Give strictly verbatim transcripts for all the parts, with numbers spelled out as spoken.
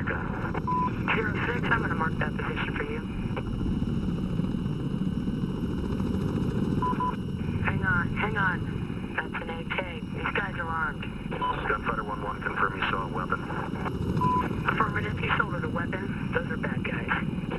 America. Zero six, I'm gonna mark that position for you. Hang on, hang on. That's an A K. These guys are armed. Gunfighter one one, confirm you saw a weapon. Affirmative, you sold it a weapon. Those are bad guys.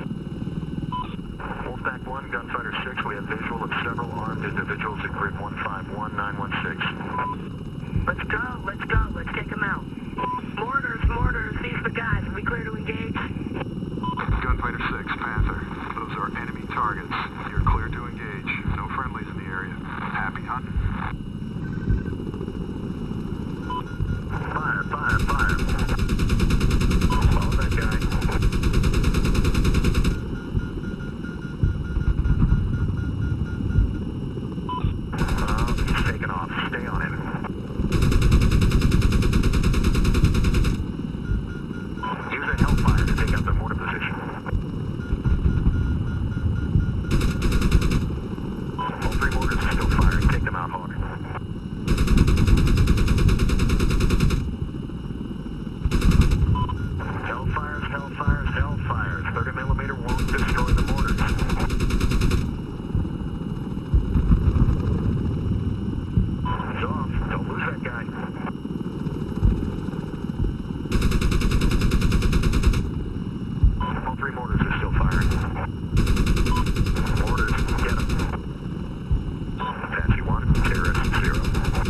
Wolfpack one, Gunfighter six, we have visual of several armed individuals at grid one five one nine one six. Let's go, let's go, let's take them out. Mortars, mortars, these are the guys. Are we clear to engage? Gunfighter six, Panther. Those are enemy targets. You're clear to engage. No friendlies in the area. Happy hunting. Fire, fire, fire. Follow that guy. Oh, he's taking off. Stay on him. Use a Hellfire to take out their mortar position. All three mortars are still firing. Take them out hard. Hellfires, Hellfires, Hellfires. thirty millimeter won't destroy the mortars. He's off. Don't lose that guy. All three mortars are still firing. Mortars, get them. Apache one, terrorist zero.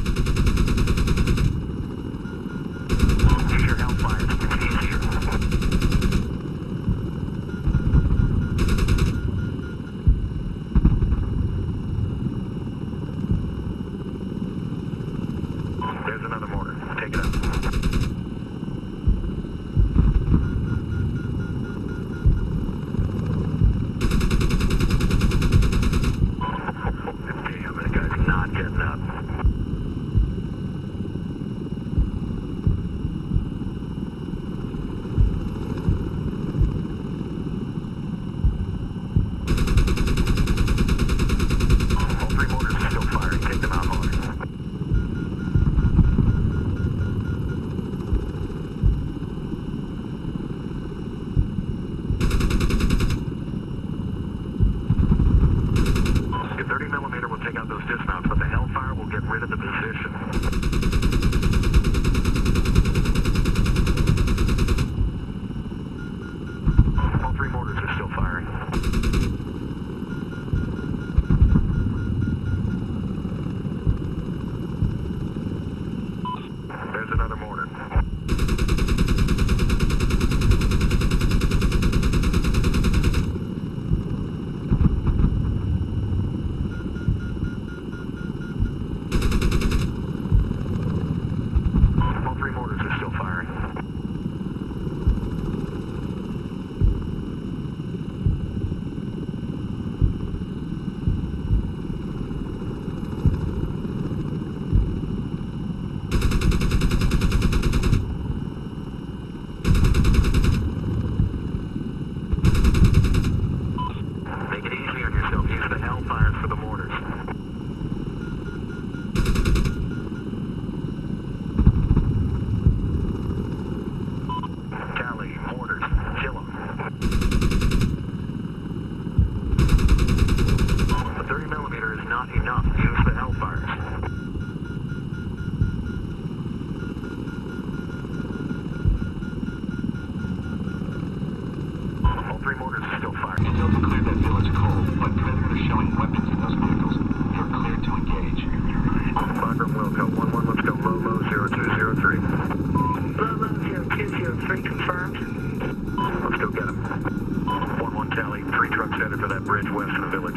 Use your Hellfires. It's easier. There's another mortar. Take it out. Damn, that guy's not getting up. All three mortars are still firing. Take them out hard. The thirty millimeter will take out those dismounts, but the Hellfire will get rid of the position. All three mortars are still firing. There's another mortar. All three mortars are still firing. Make it easy on yourself. Use the Hellfires for the mortars. Cali, mortars, kill them. The thirty millimeter is not enough. Use the Hellfires. All three mortars are still firing. It's over clear that village cold, but predators showing weapons in those vehicles. You're clear to engage. Bagram Wilco, one one, let's go low, low, zero two zero three. Low, low, zero two zero three, confirmed. Let's go get him. one one Cali, three trucks headed for that bridge west of the village.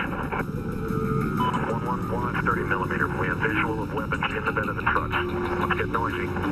one one one, thirty millimeter. We have visual of weapons in the bed of the trucks. Let's get noisy.